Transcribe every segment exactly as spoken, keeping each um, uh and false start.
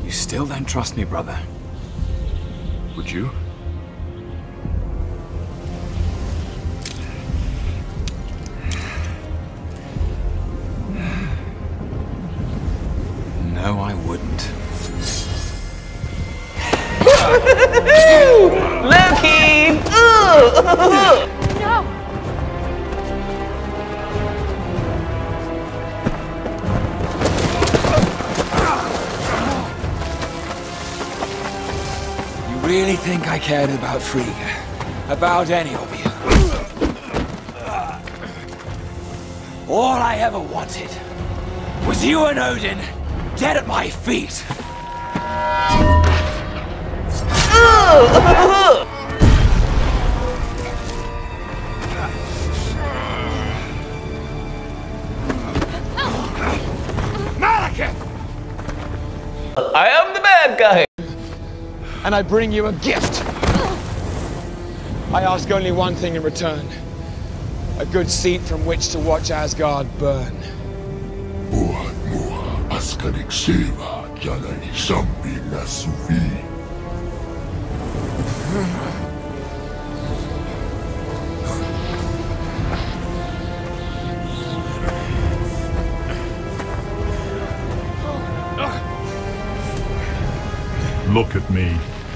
You still don't trust me, brother. Would you? No, I wouldn't. Loki'd! No! You really think I cared about Frigga? About any of you? All I ever wanted was you and Odin dead at my feet. I am the bad guy. And I bring you a gift. I ask only one thing in return. A good seat from which to watch Asgard burn. Mua mua askarik seva jalani sampi la suvi. Look at me.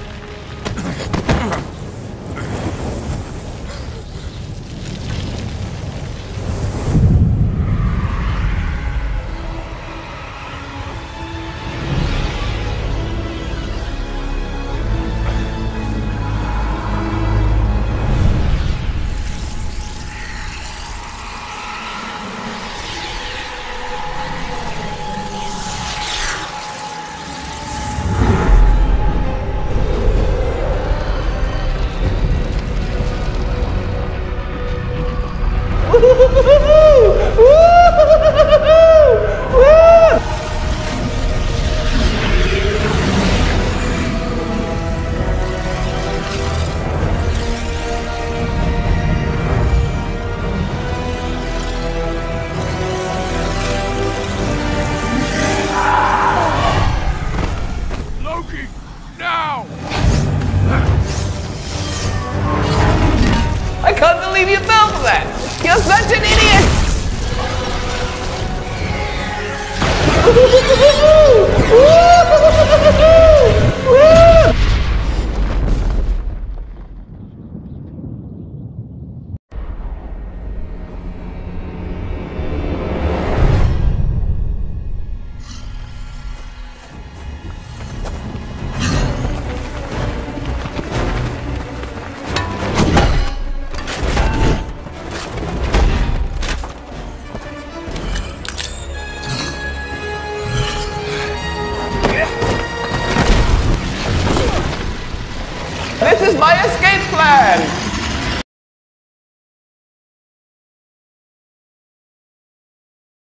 Loki, now! I can't believe you fell for that! You're such an idiot! This is my escape plan!